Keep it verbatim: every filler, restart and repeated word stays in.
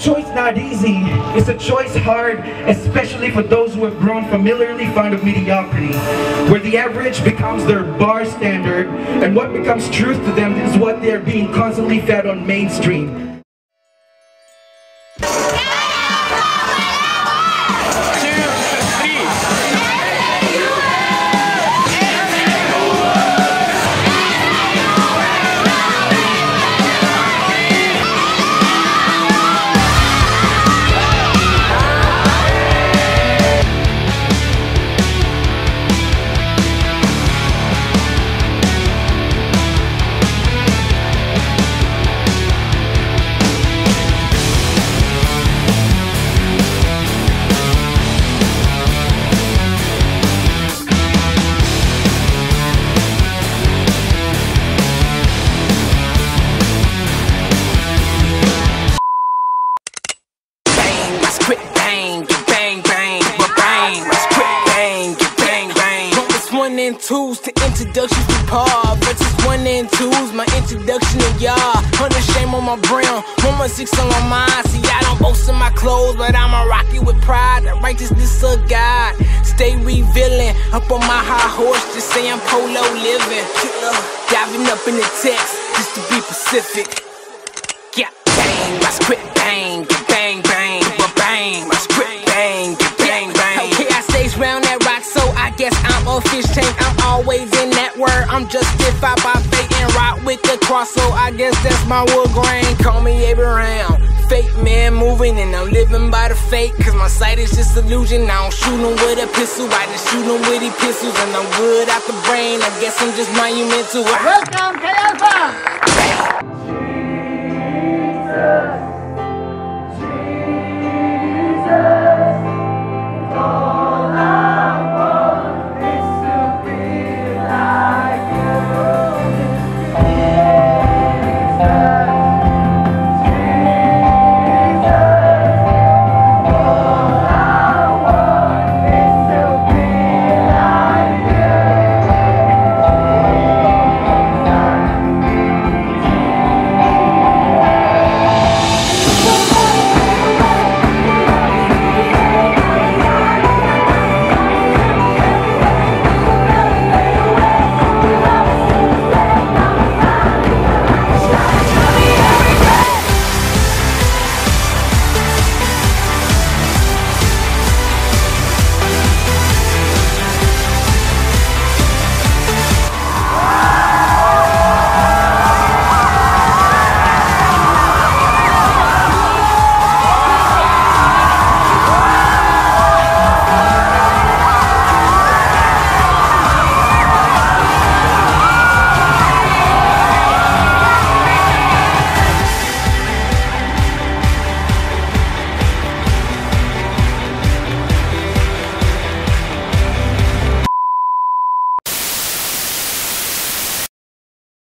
choice not easy. It's a choice hard, especially for those who have grown familiarly fond of mediocrity, where the average becomes their bar standard, and what becomes truth to them is what they're being constantly fed on mainstream. One and twos to introductions to Paul versus one and twos, my introduction to y'all. Hundred shame on my brown, one more six on my mind. See, I don't boast in my clothes, but I'ma rock it with pride. The righteousness of God, stay revealing. Up on my high horse, just say I'm polo living. Diving up in the text, just to be Pacific. Yeah, bang, my script bang, get bang, bang, but bang, my script bang, get bang, bang. Okay, I stays round that rock, so I guess I'm a fish tank. I'm always in that word. I'm justified by fate and rock with the cross, so I guess that's my wood grain. Call me Abraham, fake man moving, and I'm living by the fake, cause my sight is just illusion. I don't shoot them with a pistol, I just shoot them with epistles, and I'm good out the brain. I guess I'm just monumental. Welcome to Alpha!